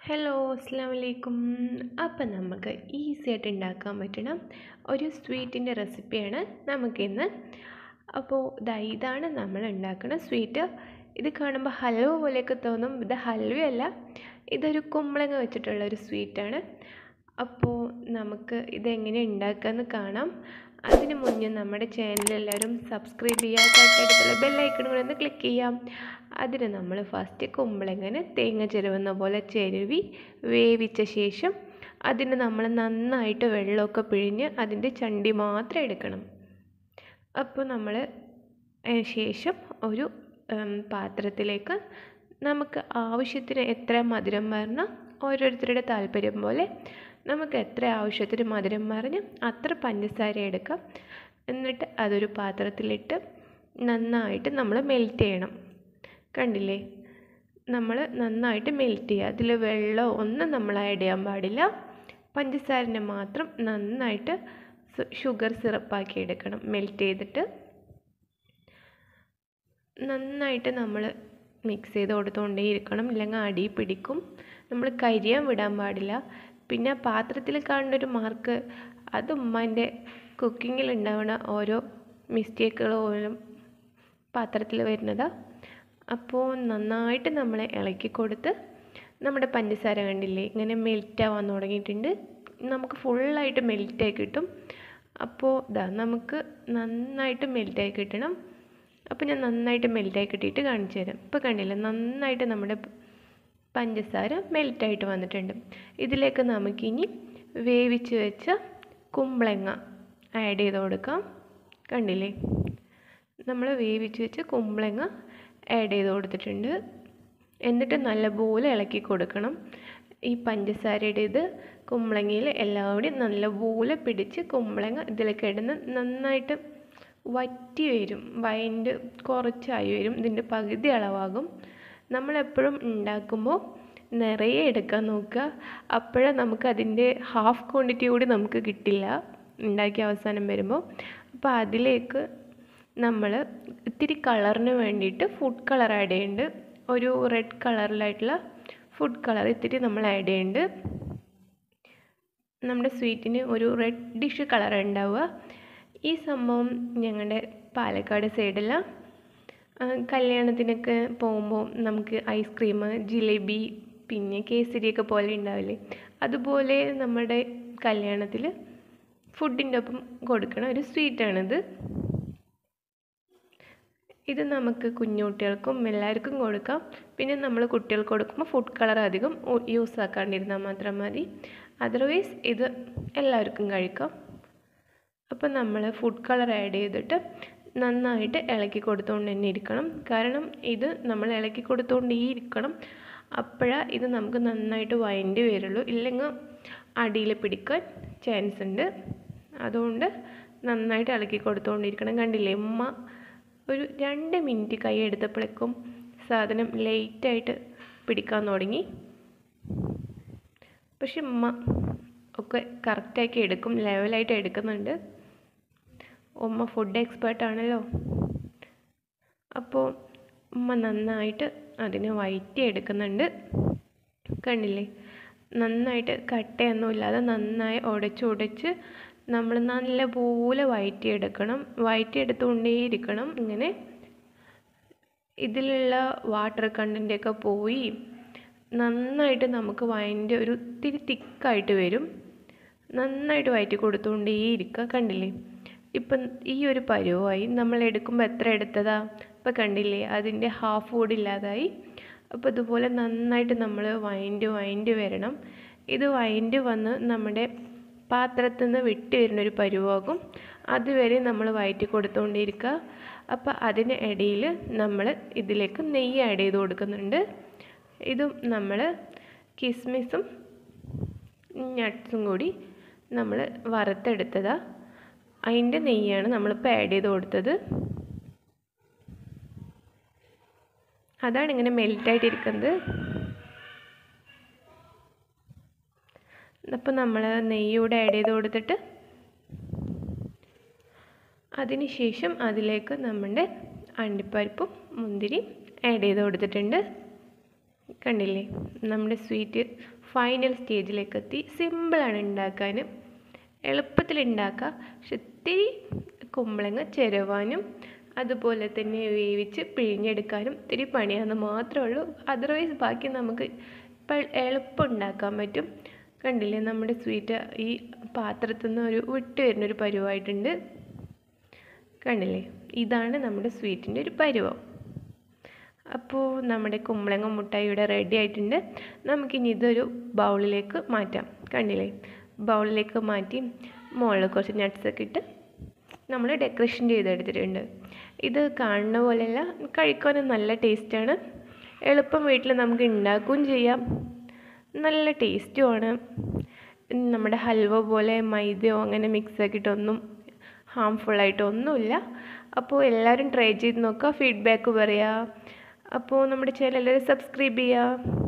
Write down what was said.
Hello അസ്സാം വലൈക്കും. അപ്പം നമുക്ക് ഈസി ആയിട്ട് ഉണ്ടാക്കാൻ പറ്റണ ഒരു സ്വീറ്റിൻ്റെ റെസിപ്പിയാണ് നമുക്കിന്ന്. അപ്പോൾ ഇതാണ് നമ്മൾ ഉണ്ടാക്കുന്ന സ്വീറ്റ്. ഇത് കാണുമ്പോൾ ഹൽവ പോലെയൊക്കെ തോന്നും. ഇത് ഹൽവയല്ല, ഇതൊരു കുമ്പളങ്ങ വെച്ചിട്ടുള്ള ഒരു സ്വീറ്റാണ്. അപ്പോൾ നമുക്ക് ഇതെങ്ങനെ ഉണ്ടാക്കാമെന്ന് കാണാം. അതിന് മുന്നേ നമ്മുടെ ചാനൽ എല്ലാവരും സബ്സ്ക്രൈബ് ചെയ്യുക, തൊട്ടടുത്തുള്ള ബെല്ലൈക്കണും കൂടെ ഒന്ന് ക്ലിക്ക് ചെയ്യാം. അതിന് നമ്മൾ ഫസ്റ്റ് കുമ്പളങ്ങനെ തേങ്ങ ചിരവുന്ന പോലെ ചിരവി വേവിച്ച ശേഷം അതിന് നമ്മൾ നന്നായിട്ട് വെള്ളമൊക്കെ പിഴിഞ്ഞ് അതിൻ്റെ ചണ്ടി മാത്രം എടുക്കണം. അപ്പോൾ നമ്മൾ ശേഷം ഒരു പാത്രത്തിലേക്ക് നമുക്ക് ആവശ്യത്തിന് എത്ര മധുരം വരണം, ഓരോരുത്തരുടെ താല്പര്യം പോലെ നമുക്ക് എത്ര ആവശ്യത്തിന് മധുരം പറഞ്ഞ് അത്ര പഞ്ചസാര എടുക്കാം. എന്നിട്ട് അതൊരു പാത്രത്തിലിട്ട് നന്നായിട്ട് നമ്മൾ മെൽറ്റ് ചെയ്യണം. കണ്ടില്ലേ, നമ്മൾ നന്നായിട്ട് മെൽറ്റ് ചെയ്യുക. അതിൽ വെള്ളം ഒന്നും നമ്മൾ ആഡ് ചെയ്യാൻ പാടില്ല. പഞ്ചസാരനെ മാത്രം നന്നായിട്ട് ഷുഗർ സിറപ്പാക്കി എടുക്കണം. മെൽറ്റ് ചെയ്തിട്ട് നന്നായിട്ട് നമ്മൾ മിക്സ് ചെയ്ത് കൊടുത്തുകൊണ്ടേയിരിക്കണം, ഇല്ലെങ്കിൽ അടി പിടിക്കും. നമ്മൾ കരിയാൻ വിടാൻ പാടില്ല. പിന്നെ പാത്രത്തിൽ കാണുന്നൊരു മാർക്ക് അത് ഉമ്മാൻ്റെ കുക്കിങ്ങിൽ ഉണ്ടാവുന്ന ഓരോ മിസ്റ്റേക്കുകൾ പോലും പാത്രത്തിൽ വരുന്നതാണ്. അപ്പോൾ നന്നായിട്ട് നമ്മൾ ഇളക്കി കൊടുത്ത് നമ്മുടെ പഞ്ചസാര കണ്ടില്ലേ ഇങ്ങനെ മെൽറ്റാവാൻ തുടങ്ങിയിട്ടുണ്ട്. നമുക്ക് ഫുള്ളായിട്ട് മെൽറ്റായി കിട്ടും. അപ്പോൾ നമുക്ക് നന്നായിട്ട് മെൽറ്റായി കിട്ടണം. അപ്പോൾ ഞാൻ നന്നായിട്ട് മെൽറ്റായി കിട്ടിയിട്ട് കാണിച്ചു തരാം. ഇപ്പോൾ കണ്ടില്ലേ, നന്നായിട്ട് നമ്മുടെ പഞ്ചസാര മെൽറ്റായിട്ട് വന്നിട്ടുണ്ട്. ഇതിലേക്ക് നമുക്കിനി വേവിച്ച് വെച്ച കുമ്പളങ്ങ ആഡ് ചെയ്ത് കൊടുക്കാം. കണ്ടില്ലേ, നമ്മൾ വേവിച്ച് വെച്ച കുമ്പളങ്ങ ആഡ് ചെയ്ത് കൊടുത്തിട്ടുണ്ട്. എന്നിട്ട് നല്ലപോലെ ഇളക്കി കൊടുക്കണം. ഈ പഞ്ചസാരയുടെ ഇത് കുമ്പളങ്ങയിൽ എല്ലാവരും നല്ലപോലെ പിടിച്ച് കുമ്പളങ്ങ ഇതിലേക്ക് ഇടുന്ന നന്നായിട്ട് വറ്റി വരും. വൈൻഡ് കുറച്ചായി വരും. ഇതിൻ്റെ പകുതി അളവാകും. നമ്മളെപ്പോഴും ഉണ്ടാക്കുമ്പോൾ നിറയെ എടുക്കാൻ നോക്കുക. അപ്പോഴേ നമുക്കതിൻ്റെ ഹാഫ് ക്വാണ്ടിറ്റി കൂടി നമുക്ക് കിട്ടില്ല ഉണ്ടാക്കിയ അവസാനം വരുമ്പോൾ. അപ്പോൾ അതിലേക്ക് നമ്മൾ ഇത്തിരി കളറിന് വേണ്ടിയിട്ട് ഫുഡ് കളർ ആഡ് ചെയ്യുന്നുണ്ട്. ഒരു റെഡ് കളറിലായിട്ടുള്ള ഫുഡ് കളർ ഇത്തിരി നമ്മൾ ആഡ് ചെയ്യുന്നുണ്ട്. നമ്മുടെ സ്വീറ്റിന് ഒരു റെഡിഷ് കളർ ഉണ്ടാവുക. ഈ സംഭവം ഞങ്ങളുടെ പാലക്കാട് സൈഡിലാണ്. കല്യാണത്തിനൊക്കെ പോകുമ്പോൾ നമുക്ക് ഐസ്ക്രീം, ജിലേബി, പിന്നെ കേസരിയൊക്കെ പോലെ ഉണ്ടാവില്ലേ, അതുപോലെ നമ്മുടെ കല്യാണത്തിൽ ഫുഡിൻ്റെ ഒപ്പം കൊടുക്കണ ഒരു സ്വീറ്റാണിത്. ഇത് നമുക്ക് കുഞ്ഞുകുട്ടികൾക്കും എല്ലാവർക്കും കൊടുക്കാം. പിന്നെ നമ്മൾ കുട്ടികൾക്ക് കൊടുക്കുമ്പോൾ ഫുഡ് കളർ അധികം യൂസ് ആക്കാണ്ടിരുന്നാൽ മാത്രം മതി. അതർവൈസ് ഇത് എല്ലാവർക്കും കഴിക്കാം. അപ്പം നമ്മൾ ഫുഡ് കളർ ആഡ് ചെയ്തിട്ട് നന്നായിട്ട് ഇളക്കി കൊടുത്തുകൊണ്ട് തന്നെ ഇരിക്കണം. കാരണം ഇത് നമ്മൾ ഇളക്കി കൊടുത്തുകൊണ്ട് ഇരിക്കണം. അപ്പോഴാണ് ഇത് നമുക്ക് നന്നായിട്ട് വഴണ്ടി വരുള്ളൂ. ഇല്ലെങ്കിൽ അടിയിൽ പിടിക്കാൻ ചാൻസ് ഉണ്ട്. അതുകൊണ്ട് നന്നായിട്ട് ഇളക്കി കൊടുത്തുകൊണ്ടിരിക്കണം. കണ്ടില്ലേ, ഉമ്മ ഒരു 2 മിനിറ്റ് കൈ എടുത്തപ്പോഴേക്കും സാധനം ലേറ്റായിട്ട് പിടിക്കാൻ തുടങ്ങി. പക്ഷെ ഉമ്മ ഒക്കെ കറക്റ്റാക്കി എടുക്കും, ലെവലായിട്ട് എടുക്കുന്നുണ്ട്. ഉമ്മ ഫുഡ് എക്സ്പേർട്ടാണല്ലോ. അപ്പോൾ ഉമ്മ നന്നായിട്ട് അതിനെ വഴറ്റി എടുക്കുന്നുണ്ട്. കണ്ടില്ലേ, നന്നായിട്ട് കട്ടയൊന്നുമില്ലാതെ നന്നായി ഉടച്ച് നമ്മൾ നല്ലപോലെ വഴറ്റിയെടുക്കണം. വഴറ്റിയെടുത്തുകൊണ്ടേയിരിക്കണം. ഇങ്ങനെ ഇതിലുള്ള വാട്ടർ കണ്ടൻ്റൊക്കെ പോയി നന്നായിട്ട് നമുക്ക് വഴൻ്റെ ഒരു ഇത്തിരി തിക്കായിട്ട് വരും. നന്നായിട്ട് വഴറ്റി കൊടുത്തുകൊണ്ടേയിരിക്കുക. കണ്ടില്ലേ, ഇപ്പം ഈ ഒരു പരുവമായി. നമ്മൾ എടുക്കുമ്പോൾ എത്ര എടുത്തതാ, ഇപ്പം കണ്ടില്ലേ അതിൻ്റെ ഹാഫ് കൂടി ഇല്ലാതായി. അപ്പോൾ ഇതുപോലെ നന്നായിട്ട് നമ്മൾ വഴണ്ടി വരണം. ഇത് വഴണ്ടി വന്ന് നമ്മുടെ പാത്രത്തിൽ നിന്ന് വിട്ട് വരുന്നൊരു പരുവാകും. അതുവരെ നമ്മൾ വഴറ്റി കൊടുത്തുകൊണ്ടിരിക്കുക. അപ്പോൾ അതിന് ഇടയിൽ നമ്മൾ ഇതിലേക്ക് നെയ്യ് ആഡ് ചെയ്ത് കൊടുക്കുന്നുണ്ട്. ഇതും നമ്മൾ കിസ്മിസും നട്ട്സും കൂടി നമ്മൾ വറുത്തെടുത്തതാണ്. അതിൻ്റെ നെയ്യാണ് നമ്മളിപ്പോൾ ആഡ് ചെയ്ത് കൊടുത്തത്. അതാണ് ഇങ്ങനെ മെൽറ്റായിട്ടിരിക്കുന്നത്. അപ്പോൾ നമ്മൾ നെയ്യൂടെ ആഡ് ചെയ്ത് കൊടുത്തിട്ട് അതിന് ശേഷം അതിലേക്ക് നമ്മുടെ അണ്ടിപ്പരിപ്പും മുന്തിരി ആഡ് ചെയ്ത് കൊടുത്തിട്ടുണ്ട്. കണ്ടില്ലേ, നമ്മുടെ സ്വീറ്റ് ഫൈനൽ സ്റ്റേജിലേക്ക് എത്തി. സിമ്പിളാണ് ഉണ്ടാക്കാൻ, എളുപ്പത്തിൽ ഉണ്ടാക്കുക. പക്ഷെ ഇത്തിരി കുമ്പളങ്ങ ചിരവാനും അതുപോലെ തന്നെ വേവിച്ച് പിഴിഞ്ഞെടുക്കാനും ഇത്തിരി പണിയാന്ന് മാത്രമേ ഉള്ളൂ. അതർവൈസ് ബാക്കി നമുക്ക് ഇപ്പോൾ എളുപ്പം ഉണ്ടാക്കാൻ പറ്റും. കണ്ടില്ലേ, നമ്മുടെ സ്വീറ്റ് ഈ പാത്രത്തിൽ നിന്ന് ഒരു വിട്ട് വരുന്നൊരു പരുവമായിട്ടുണ്ട്. കണ്ടില്ലേ, ഇതാണ് നമ്മുടെ സ്വീറ്റിൻ്റെ ഒരു പരുവം. അപ്പോൾ നമ്മുടെ കുമ്പളങ്ങ മുട്ടായി ഇവിടെ റെഡി ആയിട്ടുണ്ട്. നമുക്കിനി ഇതൊരു ബൗളിലേക്ക് മാറ്റാം. കണ്ടില്ലേ, ബൗളിലേക്ക് മാറ്റി മുകളിൽ കുറച്ച് നട്ട്സൊക്കെ ഇട്ട് നമ്മൾ ഡെക്കറേഷൻ ചെയ്തെടുത്തിട്ടുണ്ട്. ഇത് കാണുന്ന പോലെയല്ല, കഴിക്കാനും നല്ല ടേസ്റ്റാണ്. എളുപ്പം വീട്ടിൽ നമുക്ക് ഉണ്ടാക്കുകയും ചെയ്യാം, നല്ല ടേസ്റ്റുമാണ്. നമ്മുടെ ഹൽവ പോലെ മൈദയോ അങ്ങനെ മിക്സ് ആക്കിയിട്ടൊന്നും ഹാംഫുള്ളായിട്ടൊന്നുമില്ല. അപ്പോൾ എല്ലാവരും ട്രൈ ചെയ്ത് നോക്കുക, ഫീഡ്ബാക്ക് പറയുക. അപ്പോൾ നമ്മുടെ ചാനൽ എല്ലാവരും സബ്സ്ക്രൈബ് ചെയ്യുക.